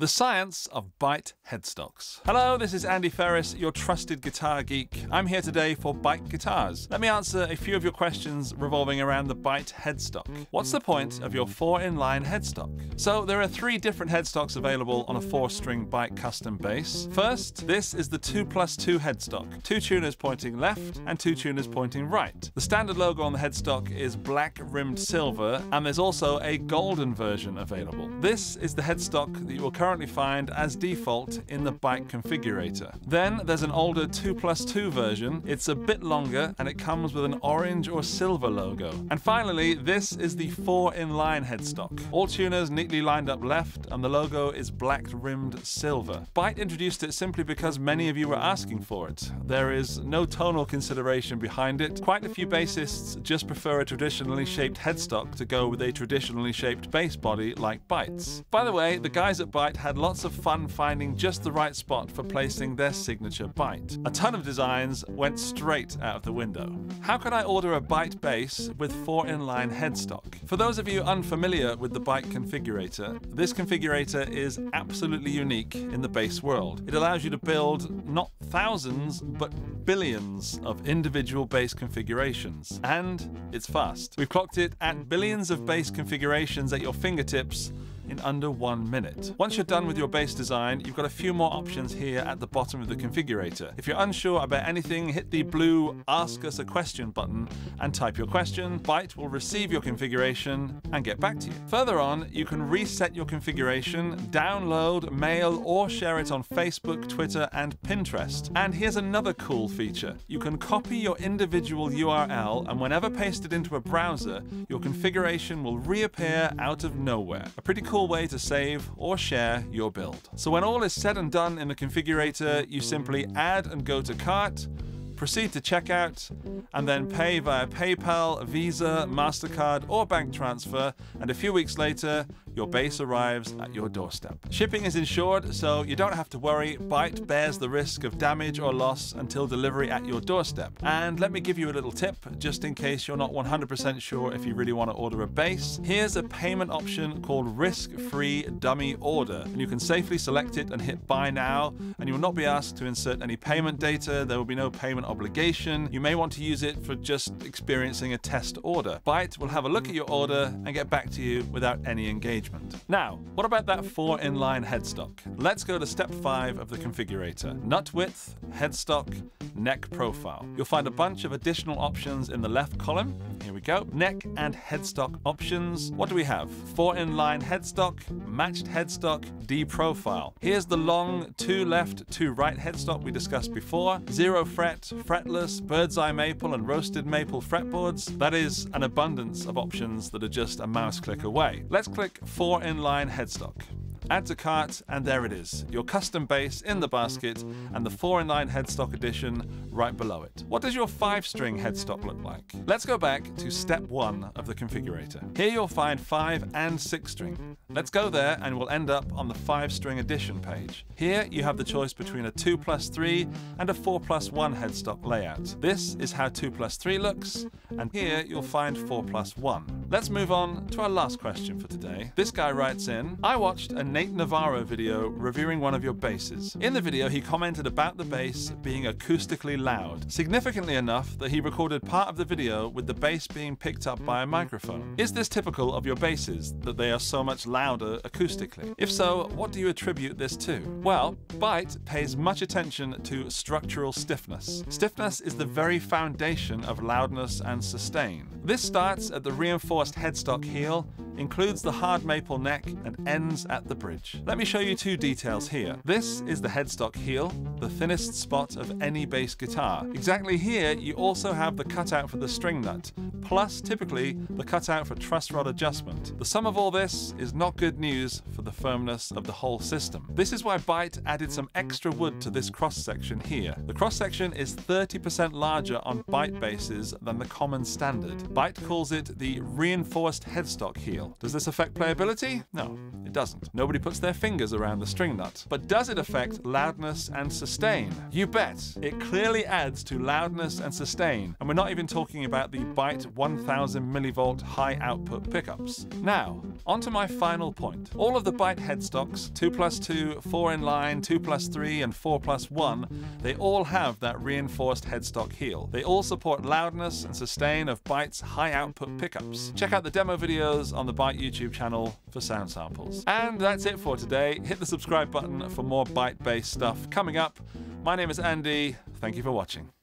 The science of bite headstocks. Hello, this is Andy Ferris, your trusted guitar geek. I'm here today for Bite Guitars. Let me answer a few of your questions revolving around the bite headstock. What's the point of your 4-in-line headstock? So there are 3 different headstocks available on a 4-string bite custom bass. First, this is the 2+2 headstock. 2 tuners pointing left and 2 tuners pointing right. The standard logo on the headstock is black rimmed silver, and there's also a golden version available. This is the headstock that you will currently find as default in the bite configurator. Then there's an older 2+2 version. It's a bit longer and it comes with an orange or silver logo. And finally, this is the 4-in-line headstock. All tuners neatly lined up left and the logo is black rimmed silver. Bite introduced it simply because many of you were asking for it. There is no tonal consideration behind it. Quite a few bassists just prefer a traditionally shaped headstock to go with a traditionally shaped bass body like Bite's. By the way, the guys at Bite had lots of fun finding just the right spot for placing their signature bite. A ton of designs went straight out of the window. How can I order a Bite bass with 4-in-line headstock? For those of you unfamiliar with the Bite configurator, this configurator is absolutely unique in the bass world. It allows you to build not thousands, but billions of individual bass configurations. And it's fast. We've clocked it at billions of bass configurations at your fingertips in under 1 minute. Once you're done with your bass design, you've got a few more options here at the bottom of the configurator. If you're unsure about anything, hit the blue Ask Us a Question button and type your question. Bite will receive your configuration and get back to you. Further on, you can reset your configuration, download, mail, or share it on Facebook, Twitter, and Pinterest. And here's another cool feature. You can copy your individual URL, and whenever pasted into a browser, your configuration will reappear out of nowhere. A pretty cool way to save or share your build. So when all is said and done in the configurator, you simply add and go to cart, proceed to checkout, and then pay via PayPal, Visa, MasterCard, or bank transfer, and a few weeks later, your bass arrives at your doorstep. Shipping is insured, so you don't have to worry. Bite bears the risk of damage or loss until delivery at your doorstep. And let me give you a little tip, just in case you're not 100% sure if you really want to order a bass. Here's a payment option called Risk-Free Dummy Order, and you can safely select it and hit Buy Now, and you will not be asked to insert any payment data. There will be no payment obligation. You may want to use it for just experiencing a test order. Bite will have a look at your order and get back to you without any engagement. Now, what about that 4-in-line headstock? Let's go to step 5 of the configurator. Nut width, headstock, neck profile. You'll find a bunch of additional options in the left column. Here we go. Neck and headstock options. What do we have? 4-in-line headstock, matched headstock, D profile. Here's the long 2 left, 2 right headstock we discussed before. 0 fret, fretless, bird's eye maple, and roasted maple fretboards. That is an abundance of options that are just a mouse click away. Let's click 4-in-line headstock. Add to cart, and there it is. Your custom bass in the basket and the 4-in-line headstock edition right below it. What does your 5-string headstock look like? Let's go back to step 1 of the configurator. Here you'll find 5 and 6-string. Let's go there and we'll end up on the 5-string edition page. Here you have the choice between a 2+3 and a 4+1 headstock layout. This is how 2+3 looks, and here you'll find 4+1. Let's move on to our last question for today. This guy writes in, I watched a Nate Navarro video reviewing one of your basses. In the video, he commented about the bass being acoustically loud, significantly enough that he recorded part of the video with the bass being picked up by a microphone. Is this typical of your basses, that they are so much louder acoustically? If so, what do you attribute this to? Well, Bite pays much attention to structural stiffness. Stiffness is the very foundation of loudness and sustain. This starts at the reinforced headstock heel, includes the hard maple neck, and ends at the bridge. Let me show you 2 details here. This is the headstock heel, the thinnest spot of any bass guitar. Exactly here, you also have the cutout for the string nut, plus typically the cutout for truss rod adjustment. The sum of all this is not good news for the firmness of the whole system. This is why Bite added some extra wood to this cross-section here. The cross-section is 30% larger on Bite basses than the common standard. Bite calls it the reinforced headstock heel. heel. Does this affect playability? No, it doesn't. Nobody puts their fingers around the string nut. But does it affect loudness and sustain? You bet. It clearly adds to loudness and sustain, and we're not even talking about the Byte 1000 millivolt high output pickups. Now, on to my final point. All of the Byte headstocks, 2+2, 4 in line, 2+3, and 4+1, they all have that reinforced headstock heel. They all support loudness and sustain of Byte's high output pickups. Check out the demo videos on the Byte YouTube channel for sound samples. And that's it for today. Hit the subscribe button for more Byte-based stuff coming up. My name is Andy. Thank you for watching.